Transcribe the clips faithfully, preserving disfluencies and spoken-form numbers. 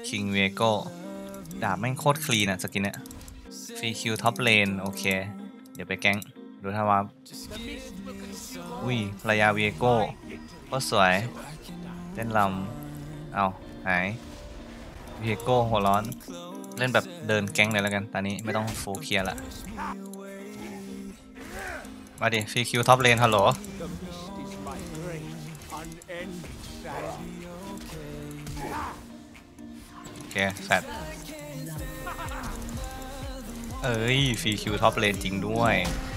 คิงเวโก้ดาบแม่งโคตรคลีนอะสกินเนี่ยฟรีคิวท็อปเลนโอเคเดี๋ยวไปแก๊งดูท่าว่าอุ้ยภรรยาเวโก้ก็สวยเต้นลำเอาหายเวโก้หัวร้อนเล่นแบบเดินแก๊งเลยแล้วกันตอนนี้ไม่ต้องฟูลเคลียร์ละมาดิฟรีคิวท็อปเลนฮัลโหลโอเคแฟดเอ้ยฟรีคิวท็อปเลนจริงด้วย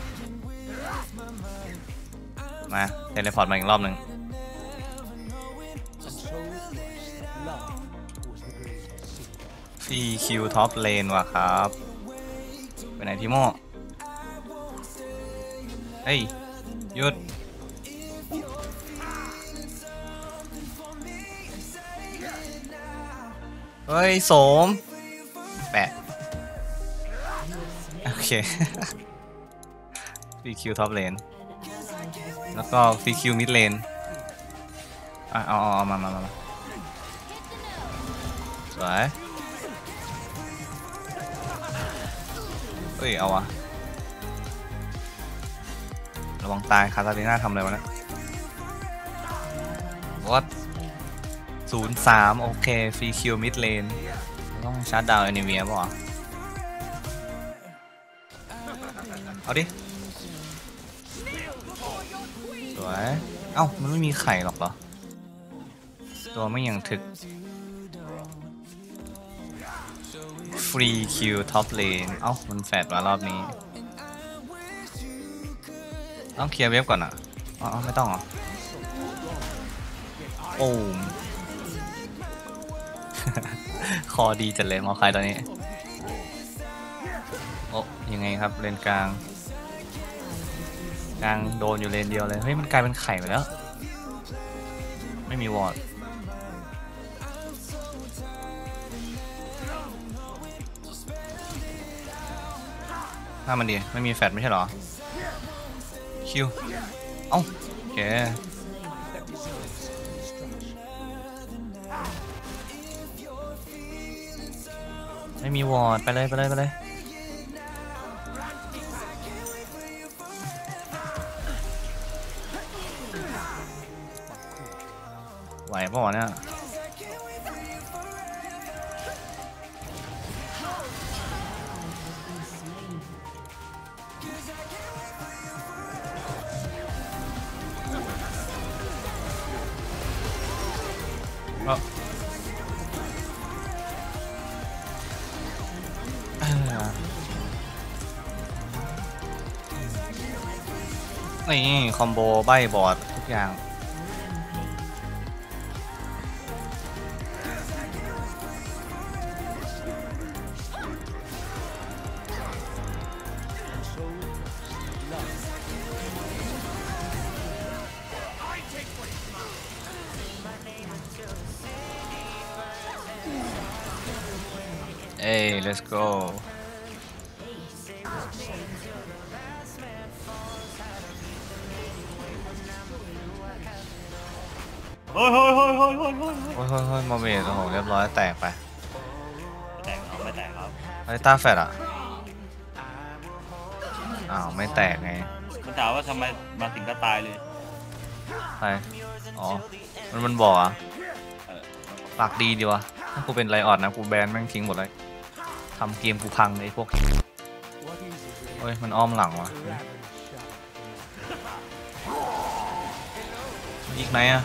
มาเทเลพอร์ตมาอีกรอบหนึ่งฟรีคิวท็อปเลนว่ะครับไปไหนทีโม่เฮ้ยหยุดเฮ้ยโสมแปะโอเคฟรีคิวท็อปเลนแล้วก็ฟรีคิวมิดเลนอ่ะเอาเอาเอามามามาสวยเฮ้ยเอาวะระวังตายคาตาลิน่าทำอะไรวะเนี่ยวัดศูนย์สามโอเคฟรีคิวมิดเลนต้องชาร์จดาวน์แอนิเมียป่ะเอาดิสวยเอ้ามันไม่มีไข่หรอกเหรอตัวไม่ยังถึกฟรีคิวท็อปเลนเอ้ามันแฟดมารอบนี้ต้องเคลียร์เว็บก่อนอ่ะอ๋อไม่ต้องหรอโอ้ คอดีจัดเลยมอคายตอนนี้โอ้ยังไงครับเลนกลางกลางโดนอยู่เลนเดียวเลยเฮ้ยมันกลายเป็นไข่ไปแล้วไม่มีวอร์ดถ้ามันดีไม่มีแฟดไม่ใช่หรอคิวเอ้าโอเคไม่มีวอร์ดไปเลยไปเลยไปเลยไหวป่าวเนี่ยนี่คอมโบใบบอร์ดทุกอย่างเอ้ย let's go เฮ้ยเฮ้ยเฮ้ยเฮ้ยเฮ้ยเฮ้ยโอ้ยเฮ้ยเฮ้ยมาเมจโอ้โหเรียบร้อยแตกไปแตกเอาไม่แตกครับไอ้ตาแฟดอ่ะอ้าวไม่แตกไงมันถามว่าทำไมมาถึงก็ตายเลยใครอ๋อมันมันบอกอ่ะปากดีดีวะถ้ากูเป็นไลออดนะกูแบนแม่งทิ้งหมดเลยทำเกมกูพังเลยพวกเฮ้ยมันอ้อมหลังวะอีกไหนอ่ะ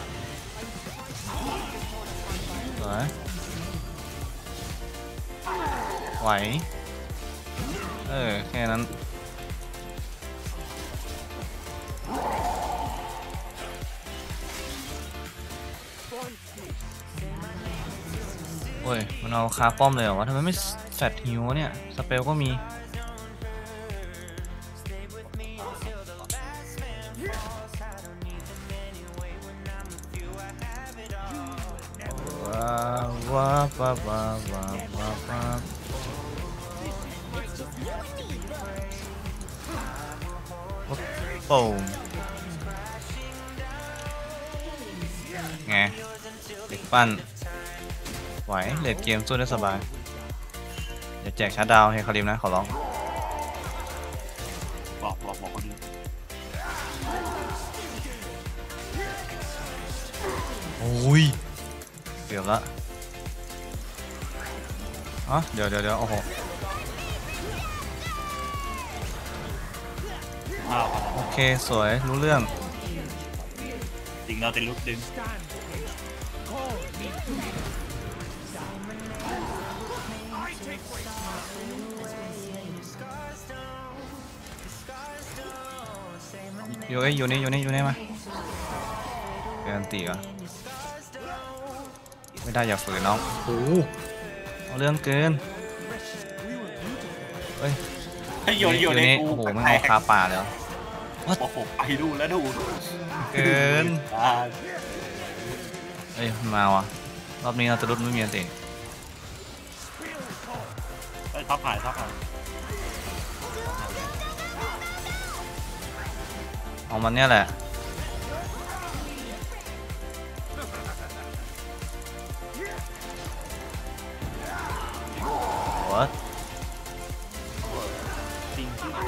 ไหวเออแค่นั้นโอ้ยมันเอาคาป้อมเลยเหรอวะทำไมไม่แฟตฮิวเนี่ยสเปลก็มีว้าว้าว้าว้าว้าว้าโป่งไงเด็กปั้นไหวเลดเกมสู้ได้สบายอย่าแจกชาร์จดาวน์ให้คาริมนะขอร้องบอกบอกบอกคนอื่นโอ้ยเกือบละอ๋อเดี๋ยวเดี๋ยวเดี๋ยวโอ้โหอ้าวครับโอเคสวยรู้เรื่องจริงเราจะลุกดึงอยู่ไอ้อยู่นี่อยู่นี่อยู่นี่มาเกินตีอ่ะไม่ได้อย่าฝืนน้องโอ้เอาเรื่องเกินเฮ้ยให้โยนโยนในนี่กูโอ้โหไม่เอาคาป่าเลยโอ้โหไปดูแล้วดูเกินอ่าเฮ้ยมาว่ะรอบนี้เราจะรุดไม่มีอันติไปท็อปหายท็อปหายเอามันเนี่ยแหละโอ้ยจริงที่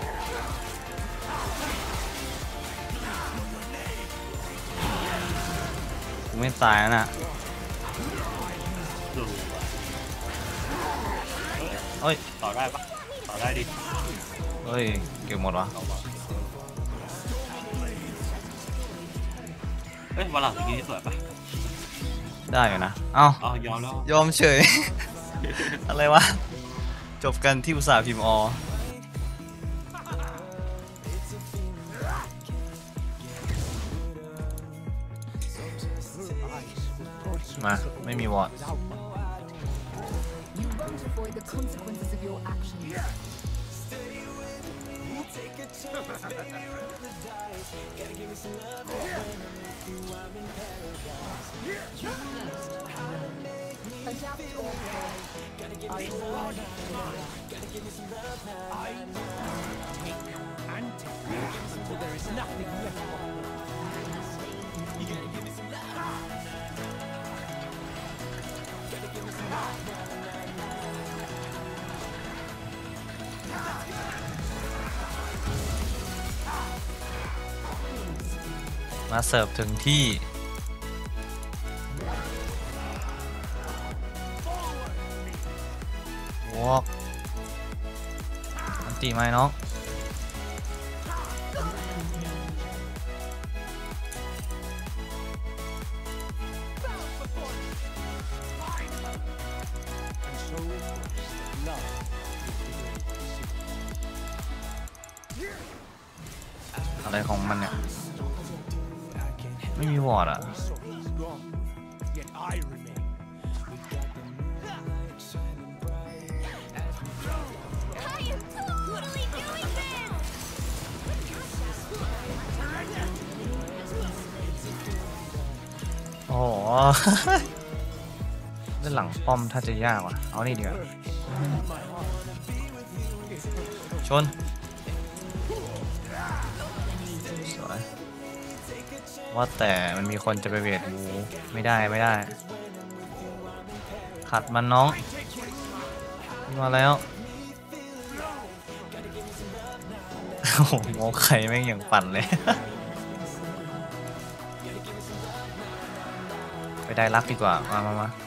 กูไม่ตายแล้วน่ะดูเฮ้ยต่อได้ปะต่อได้ดิเฮ้ยเก็บหมดวะเอ้ยวันหลังสกินนี่สวยปะได้อยู่นะเอ้าอ๋อยอมแล้วยอมเฉย อะไรวะ จบกันที่อุตสาห์พิมพ์อมาไม่มีวอร์ด You won't avoid the consequences of your actions. มาเสิร์ฟถึงที่วอกอันตีไหมน้องอะไรของมันเนี่ย ไม่มีวอร์ดอ่ะ โอ้โห ด้านหลังป้อมถ้าจะยากว่ะ เอานี่ดีกว่าชนสวยว่าแต่มันมีคนจะไปเวทบูไม่ได้ไม่ได้ ขัดมันน้องมาแล้ว โอ้โหโมไข่แม่งอย่างปั่นเลย ไปได้รักดีกว่า มามามา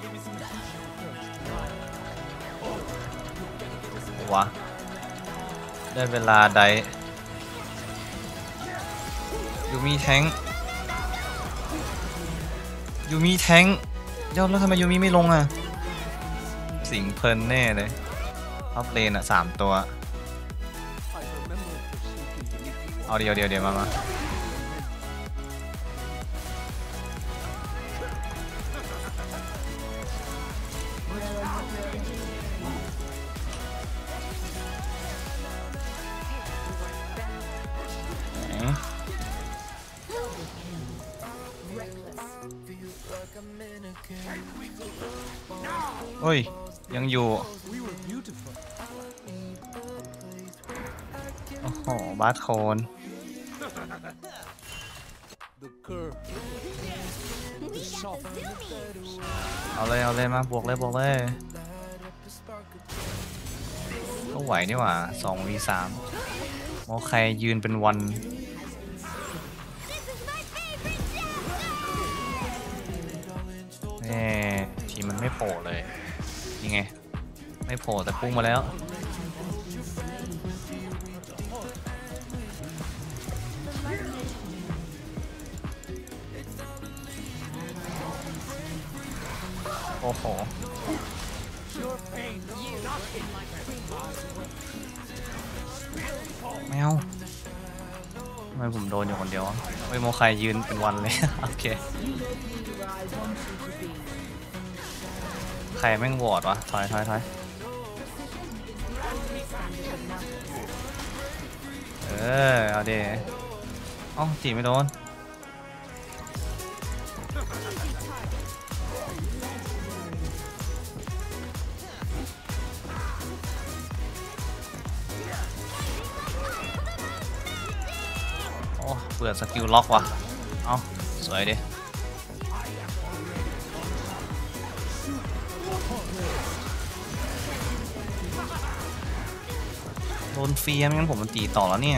ว้าได้เวลาได้ยูมีแทงยูมีแทงเดี๋ยวแล้วทำไมยูมีไม่ลงอ่ะ สิงเพลินแน่เลยท็อปเลนอ่ะสามตัว เอาเดียวเดียวเดียวมามาเฮ้ยยังอยู่โอ้โหบาสโคนเอาเลยเอาเลยมาบวกเลยบวกเลยก็ไหวนี่หว่าสองวีสามโมใครยืนเป็นวันแน่ทีมันไม่โผล่เลยยังไงไม่โผล่แต่พุ่งมาแล้วโอ้โหไม่เอาทำไมผมโดนอยู่คนเดียวเฮ้ยโมใครยืนเป็นวันเลย โอเคใครแม่งวอร์ดวะถอยถอยถอยเออเอาดิเอ้าจีไม่โดนโอ้เปิดสกิลล็อกว่ะเอ้าสวยดิโดนฟรีไม่งั้นผมมันตีต่อแล้วเนี่ย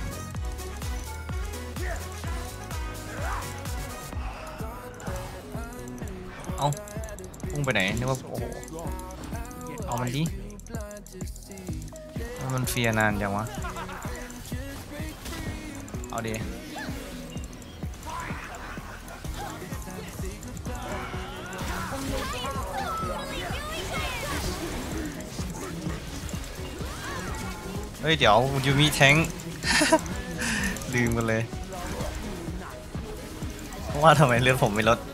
เอ้าพุ่งไปไหนนึกว่าโอ้โหเอามันดิมันเฟียนานจังวะเอาดิเฮ้ยเดี๋ยวยูมีแทง ลืมกันเลยเพราะว่าทำไมเลือดผมไม่ลด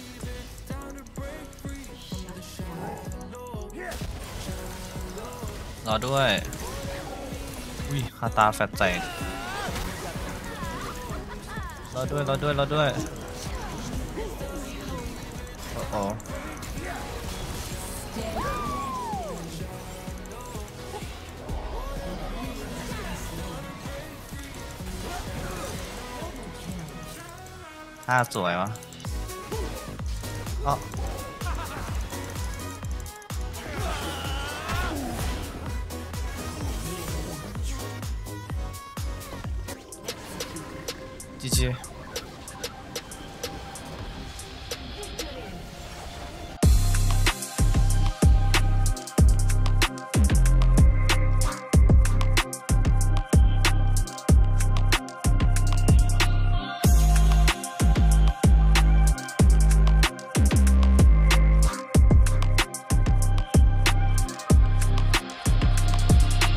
รอด้วยอุ้ยคาตาแฟตใจรอด้วยรอด้วยรอด้วยโอ้โหท่าสวยวะอ๋อจีจี